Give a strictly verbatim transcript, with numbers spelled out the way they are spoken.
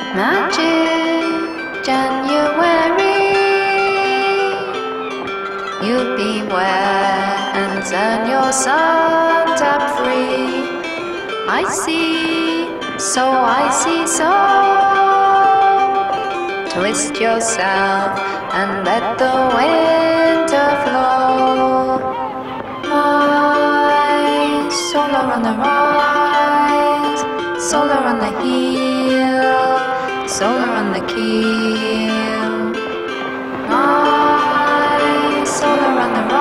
Magic January, you beware and turn your sun tap free. I see, so I see, so twist yourself and let the winter flow. Rise, solar on the rise, solar on the heel, solar on the keel. Rise, solar on the rise.